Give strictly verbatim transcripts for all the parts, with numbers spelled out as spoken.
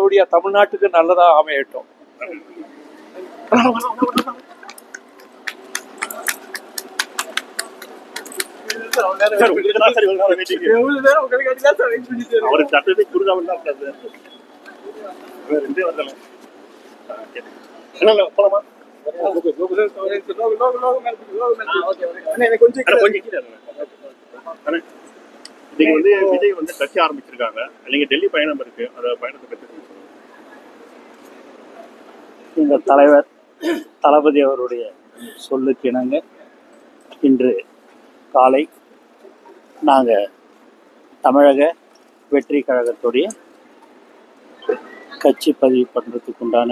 நம்மளுடைய தமிழ்நாட்டுக்கு நல்லதாக அமையட்டும். நீங்க வந்து விஜய் வந்து கட்சி ஆரம்பிச்சிருக்காங்க, நீங்க டெல்லி பயணம் இருக்கு, அந்த பயணத்தை பற்றி இந்த தலைவர் தளபதி அவருடைய சொல்லுக்கு இணங்க இன்று காலை நாங்கள் தமிழக வெற்றி கழகத்துடைய கட்சி பதிவு பண்ணுறதுக்கு உண்டான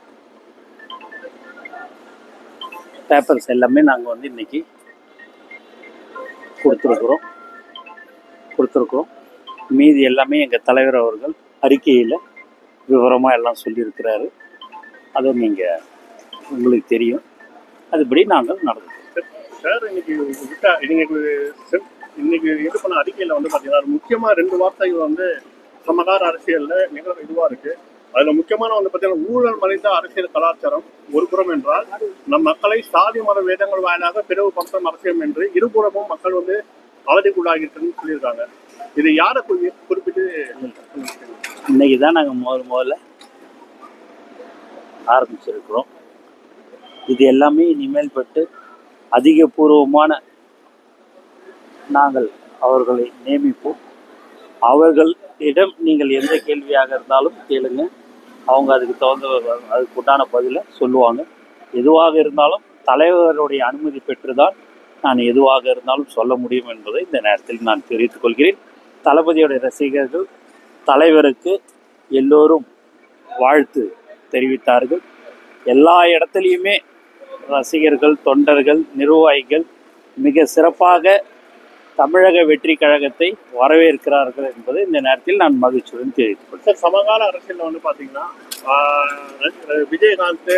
பேப்பர்ஸ் எல்லாமே நாங்கள் வந்து இன்றைக்கி கொடுத்துருக்குறோம் கொடுத்துருக்குறோம் மீதி எல்லாமே எங்கள் தலைவர் அவர்கள் அறிக்கையில் விவரமாக எல்லாம் சொல்லியிருக்கிறாரு. அதை நீங்கள் உங்களுக்கு தெரியும், அதுபடி நாங்கள் நடந்துக்கிறோம். சார், இன்னைக்கு விட்டா இன்னைக்கு இன்னைக்கு இது பண்ண அறிக்கையில் வந்து பார்த்தீங்கன்னா முக்கியமாக ரெண்டு வார்த்தைகள் வந்து சமகால அரசியலில் மிக இதுவாக இருக்குது. அதில் முக்கியமான வந்து பார்த்தீங்கன்னா ஊழல் மறைந்த அரசியல் கலாச்சாரம் ஒரு புறம் என்றால், நம் மக்களை சாதி மத வேதங்கள் வாயிலாக பிளவுபடுத்தும் அரசியல் என்று இருபுறமும் மக்கள் வந்து அவதிக்குள்ளாகிட்டுன்னு சொல்லியிருக்காங்க. இது யாரை குறிப்பிட்டு இன்னைக்கு தான் நாங்கள் முதல் முதல்ல ஆரம்பிச்சிருக்கிறோம். இது எல்லாமே இனிமேல் பட்டு அதிகபூர்வமான நாங்கள் அவர்களை நியமிப்போம். அவர்களிடம் நீங்கள் எந்த கேள்வியாக இருந்தாலும் கேளுங்க, அவங்க அதுக்கு தகுந்த அதுக்கு உண்டான பதிலை சொல்லுவாங்க. எதுவாக இருந்தாலும் தலைவருடைய அனுமதி பெற்றுதான் நான் எதுவாக இருந்தாலும் சொல்ல முடியும் என்பதை இந்த நேரத்தில் நான் தெரிவித்துக் கொள்கிறேன். தளபதியுடைய ரசிகர்கள் தலைவருக்கு எல்லோரும் வாழ்த்து தெரிவித்தார்கள். எல்லா இடத்துலையுமே ரசிகர்கள், தொண்டர்கள், நிர்வாகிகள் மிக சிறப்பாக தமிழக வெற்றி கழகத்தை வரவேற்கிறார்கள் என்பதை இந்த நேரத்தில் நான் மகிழ்ச்சியுடன் தெரிவித்துக் கொள்கிறேன். சமகால அரசியல் வந்து பார்த்தீங்கன்னா விஜயகாந்த்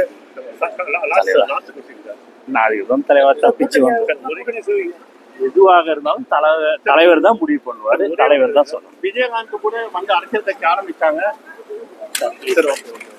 நாளைக்கு தலைவர் தப்பிச்சு வந்து எதுவாக இருந்தாலும் தலைவர் தலைவர் தான் முடிவு பண்ணுவார், தலைவர் தான் சொல்லணும். விஜயகாந்த் கூட வந்து அரசியல் கட்சி ஆரம்பித்தாங்க.